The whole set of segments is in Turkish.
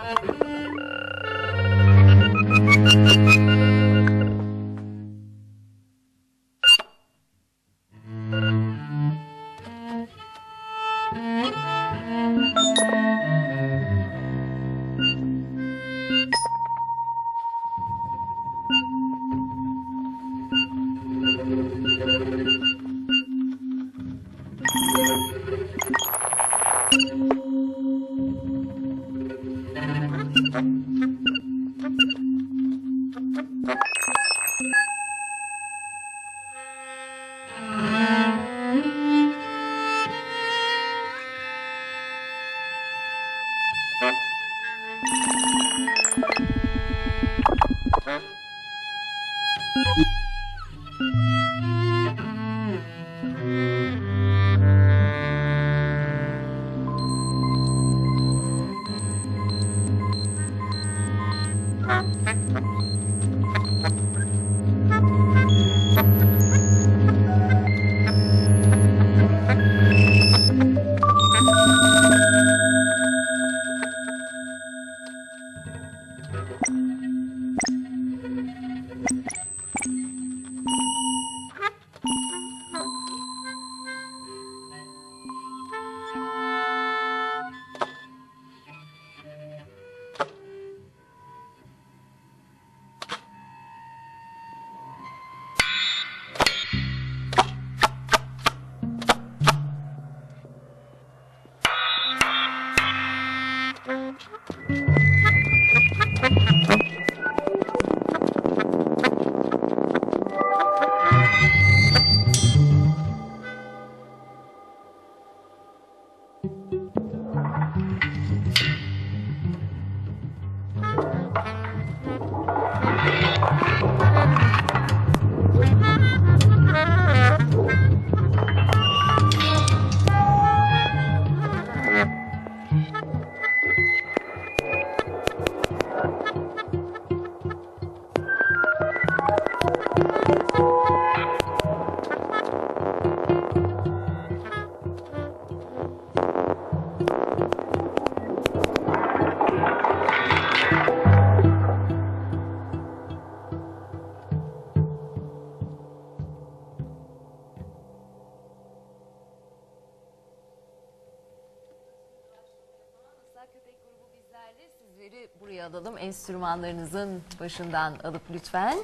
Buraya alalım. Enstrümanlarınızın başından alıp lütfen.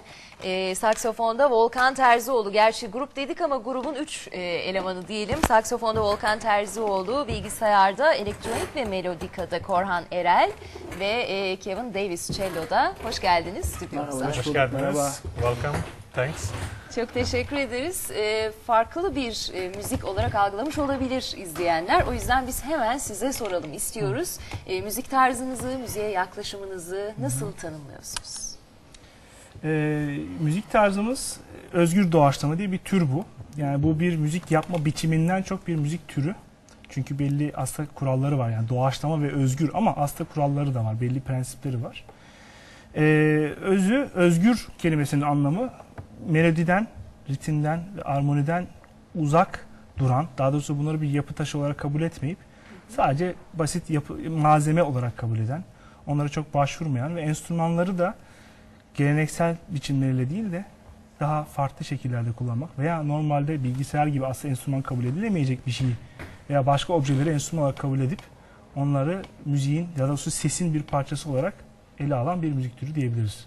Saksafonda Volkan Terzioğlu. Gerçi grup dedik ama grubun 3 elemanı diyelim. Saksafonda Volkan Terzioğlu, bilgisayarda, elektronik ve melodikada Korhan Erel ve Kevin Davis Cello'da. Hoş geldiniz stüdyomuza. Hoş geldiniz. Welcome. Thanks. Çok teşekkür ederiz. Farklı bir müzik olarak algılamış olabilir izleyenler. O yüzden biz hemen size soralım istiyoruz. Müzik tarzınızı, müziğe yaklaşımınızı nasıl tanımlıyorsunuz? Müzik tarzımız özgür doğaçlama diye bir tür bu. Yani bu bir müzik yapma biçiminden çok bir müzik türü. Çünkü belli aslında kuralları var. Yani doğaçlama ve özgür ama aslında kuralları da var. Belli prensipleri var. Özgür kelimesinin anlamı melodiden, ritimden ve armoniden uzak duran, daha doğrusu bunları bir yapı taşı olarak kabul etmeyip sadece basit malzeme olarak kabul eden, onlara çok başvurmayan ve enstrümanları da geleneksel biçimleriyle değil de daha farklı şekillerde kullanmak veya normalde bilgisayar gibi aslında enstrüman kabul edilemeyecek bir şeyi veya başka objeleri enstrüman olarak kabul edip onları müziğin ya da sesin bir parçası olarak ele alan bir müzik türü diyebiliriz.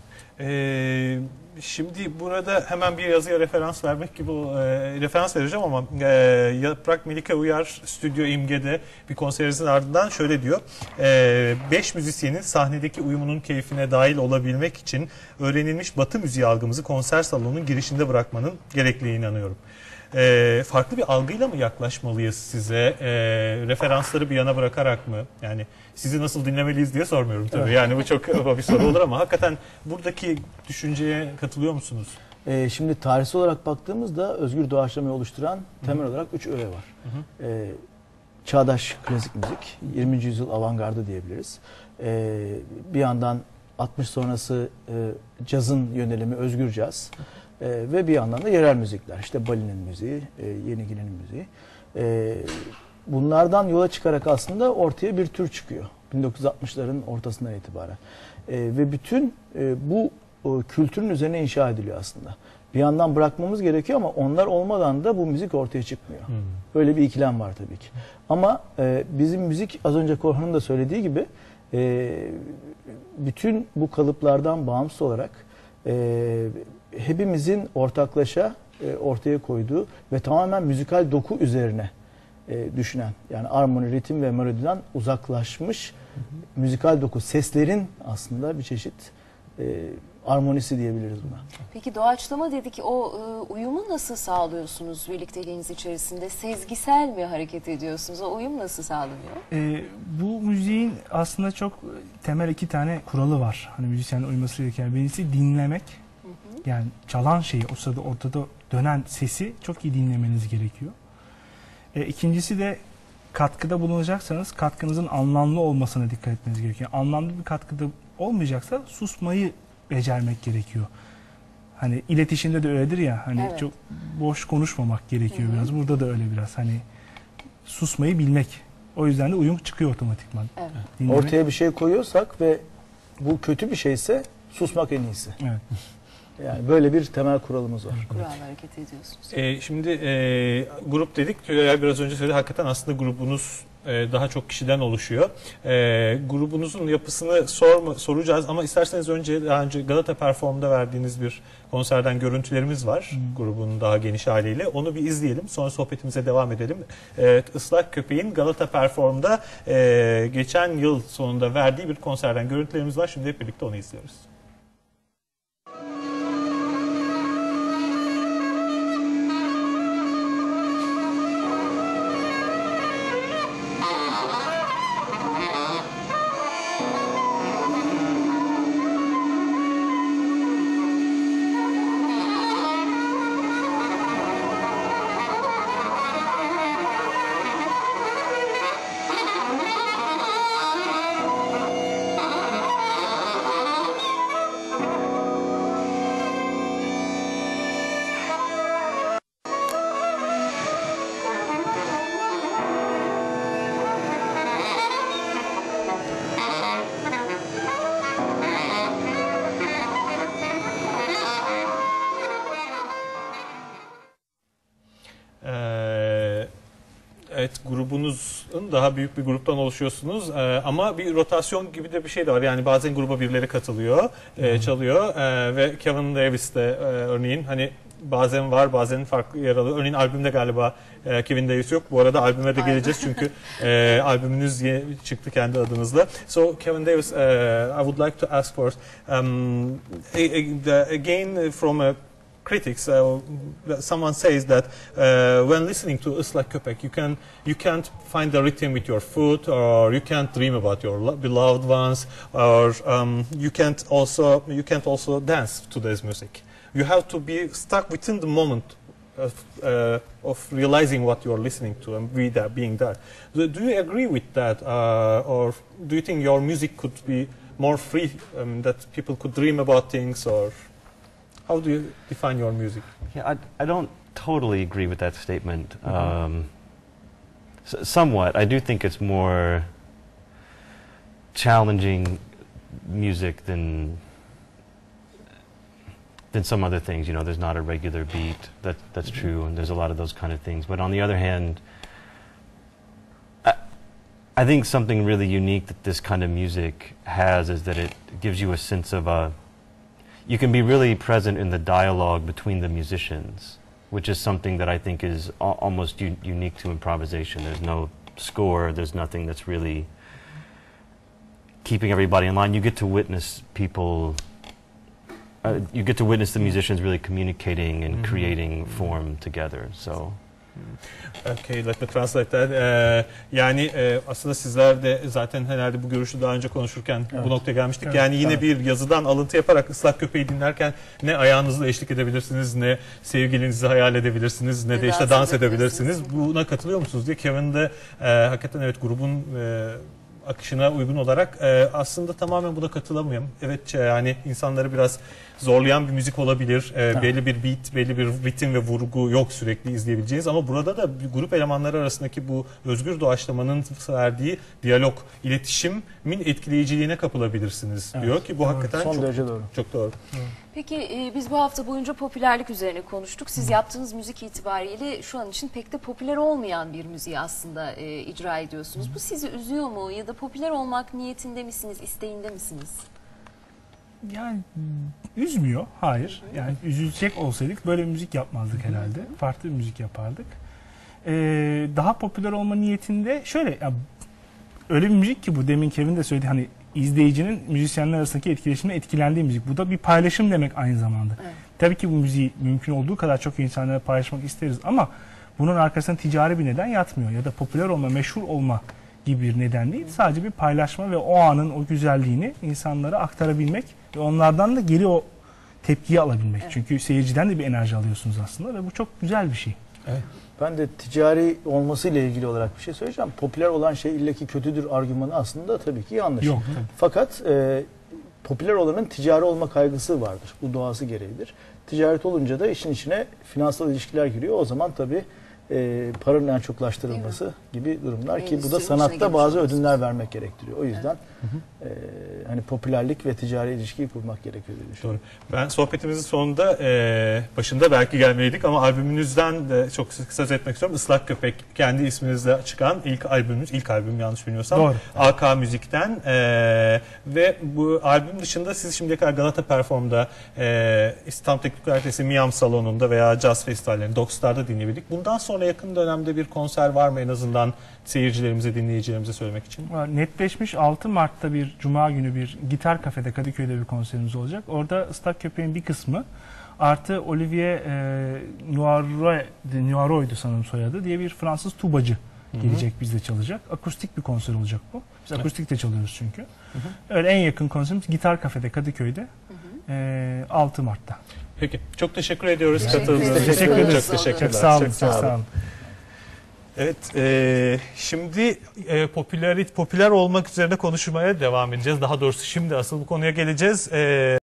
Şimdi burada hemen bir yazıya referans vermek gibi referans vereceğim ama Yaprak Melike Uyar Stüdyo İmge'de bir konserimizin ardından şöyle diyor. 5 müzisyenin sahnedeki uyumunun keyfine dahil olabilmek için öğrenilmiş Batı müziği algımızı konser salonunun girişinde bırakmanın gerekliliğine inanıyorum. Farklı bir algıyla mı yaklaşmalıyız size? Referansları bir yana bırakarak mı? Yani sizi nasıl dinlemeliyiz diye sormuyorum tabii. Yani bu çok bir soru olur ama hakikaten buradaki düşünceye katılıyor musunuz? Şimdi tarihsel olarak baktığımızda özgür doğaçlamayı oluşturan temel olarak 3 öğe var. Çağdaş klasik müzik, 20. yüzyıl avantgardı diyebiliriz. Bir yandan 60 sonrası cazın yönelimi özgür caz. Ve bir yandan da yerel müzikler, işte Bali'nin müziği, Yeni Gine'nin müziği. Bunlardan yola çıkarak aslında ortaya bir tür çıkıyor. 1960'ların ortasından itibaren. Ve bütün bu kültürün üzerine inşa ediliyor aslında. Bir yandan bırakmamız gerekiyor ama onlar olmadan da bu müzik ortaya çıkmıyor. Böyle bir ikilem var tabii ki. Ama bizim müzik, az önce Korhan'ın da söylediği gibi, bütün bu kalıplardan bağımsız olarak hepimizin ortaklaşa ortaya koyduğu ve tamamen müzikal doku üzerine düşünen, yani armoni, ritim ve melodiden uzaklaşmış müzikal doku, seslerin aslında bir çeşit armonisi diyebiliriz buna. Peki doğaçlama dedik, o uyumu nasıl sağlıyorsunuz birlikteliğiniz içerisinde? Sezgisel mi hareket ediyorsunuz? O uyum nasıl sağlanıyor? Bu müziğin aslında çok temel 2 tane kuralı var. Hani müzisyenin uyması gereken. Birincisi dinlemek. Yani çalan şeyi, o sırada ortada dönen sesi çok iyi dinlemeniz gerekiyor. İkincisi de katkıda bulunacaksanız katkınızın anlamlı olmasına dikkat etmeniz gerekiyor. Anlamlı bir katkıda olmayacaksa susmayı becermek gerekiyor. Hani iletişimde de öyledir ya, hani çok boş konuşmamak gerekiyor biraz. Burada da öyle biraz, hani susmayı bilmek. O yüzden de uyum çıkıyor otomatikman. Ortaya bir şey koyuyorsak ve bu kötü bir şeyse susmak en iyisi. Evet. Yani böyle bir temel kuralımız var. Kuralla hareket ediyorsunuz. Şimdi grup dedik. Tülay biraz önce söyledi. Hakikaten aslında grubunuz daha çok kişiden oluşuyor. Grubunuzun yapısını soracağız ama isterseniz daha önce Galata Perform'da verdiğiniz bir konserden görüntülerimiz var. Grubun daha geniş haliyle. Onu bir izleyelim. Sonra sohbetimize devam edelim. Islak Köpek'in Galata Perform'da geçen yıl sonunda verdiği bir konserden görüntülerimiz var. Şimdi hep birlikte onu izliyoruz. Evet, grubunuzun daha büyük bir gruptan oluşuyorsunuz ama bir rotasyon gibi de bir şey de var. Yani bazen gruba birileri katılıyor, çalıyor ve Kevin Davis de örneğin hani bazen var, bazen farklı yer alıyor. Örneğin albümde galiba Kevin Davis yok. Bu arada albüme de geleceğiz çünkü albümünüz yeni çıktı kendi adınızla. So Kevin Davis, I would like to ask for again from a critics, someone says that when listening to Islak Köpek, you can't find the rhythm with your foot, or you can't dream about your beloved ones, or you can't also dance to this music. You have to be stuck within the moment of realizing what you're listening to and being there. Do you agree with that, or do you think your music could be more free, that people could dream about things, or how do you define your music? Yeah, I don't totally agree with that statement. Somewhat. I do think it's more challenging music than some other things. You know, there's not a regular beat. That's true, and there's a lot of those kind of things. But on the other hand, I think something really unique that this kind of music has is that it gives you a sense of you can be really present in the dialogue between the musicians, which is something that I think is almost unique to improvisation. There's no score, there's nothing that's really keeping everybody in line. You get to witness people, you get to witness the musicians really communicating and creating form together. So. Okay, let me translate that. Yani aslında sizler de zaten herhalde bu görüşü daha önce konuşurken bu noktaya gelmiştik. Evet, yani yine bir yazıdan alıntı yaparak Islak Köpek'i dinlerken ne ayağınızla eşlik edebilirsiniz, ne sevgilinizi hayal edebilirsiniz, ne de işte dans edebilirsiniz. Buna katılıyor musunuz diye. Kevin de hakikaten evet grubun akışına uygun olarak aslında tamamen buna katılamıyorum. Evet, yani insanları biraz zorlayan bir müzik olabilir. Belli bir beat, belli bir ritim ve vurgu yok sürekli izleyebileceğiniz, ama burada da grup elemanları arasındaki bu özgür doğaçlamanın verdiği diyalog, iletişimin etkileyiciliğine kapılabilirsiniz diyor ki bu hakikaten Son derece doğru. Çok doğru. Peki biz bu hafta boyunca popülerlik üzerine konuştuk. Siz yaptığınız müzik itibariyle şu an için pek de popüler olmayan bir müziği aslında icra ediyorsunuz. Bu sizi üzüyor mu ya da popüler olmak niyetinde misiniz, isteğinde misiniz? Yani üzmüyor. Hayır. Yani üzülecek olsaydık böyle bir müzik yapmazdık herhalde. Farklı bir müzik yapardık. Daha popüler olma niyetinde şöyle, ya, öyle bir müzik ki bu, demin Kevin de söyledi, hani izleyicinin müzisyenler arasındaki etkileşimle etkilendiği müzik. Bu da bir paylaşım demek aynı zamanda. Evet. Tabii ki bu müziği mümkün olduğu kadar çok insanlara paylaşmak isteriz ama bunun arkasında ticari bir neden yatmıyor ya da popüler olma, meşhur olma gibi bir neden değil. Sadece bir paylaşma ve o anın o güzelliğini insanlara aktarabilmek ve onlardan da geri o tepkiyi alabilmek. Evet. Çünkü seyirciden de bir enerji alıyorsunuz aslında ve bu çok güzel bir şey. Evet. Ben de ticari olmasıyla ilgili olarak bir şey söyleyeceğim. Popüler olan şey illaki kötüdür argümanı aslında tabii ki yanlış. Yok. Fakat popüler olanın ticari olma kaygısı vardır. Bu doğası gereğidir. Ticaret olunca da işin içine finansal ilişkiler giriyor. O zaman tabii paranın en çoklaştırılması gibi durumlar ki bu da sanatta bazı ödünler vermek gerektiriyor. O yüzden hani popülerlik ve ticari ilişkiyi kurmak gerekiyor diye düşünüyorum. Doğru. Ben sohbetimizin sonunda başında belki gelmeliydik ama albümünüzden de çok kısa söz etmek istiyorum. Islak Köpek kendi isminizle çıkan ilk albümünüz, ilk albüm yanlış bilmiyorsam. Doğru. AK Müzik'ten ve bu albüm dışında siz şimdiye kadar Galata Perform'da, İstanbul Teknik Üniversitesi Miyam Salonu'nda veya Jazz Festivallerinde, Dockstar'da dinleyebildik. Bundan sonra yakın dönemde bir konser var mı en azından seyircilerimize, dinleyicilerimize söylemek için? Netleşmiş. 6 Mart'ta bir Cuma günü bir gitar kafede Kadıköy'de bir konserimiz olacak. Orada Islak Köpek'in bir kısmı artı Olivier Noiro'ydu sanırım soyadı diye bir Fransız tubacı gelecek, bizde çalacak. Akustik bir konser olacak bu. Biz akustik de çalıyoruz çünkü. Öyle en yakın konserimiz gitar kafede Kadıköy'de 6 Mart'ta. Peki. Çok teşekkür ediyoruz. Teşekkür Teşekkür ederiz. Çok teşekkürler. Çok sağ olun. Çok sağ olun. Evet, şimdi popüler olmak üzerine konuşmaya devam edeceğiz. Daha doğrusu şimdi asıl bu konuya geleceğiz.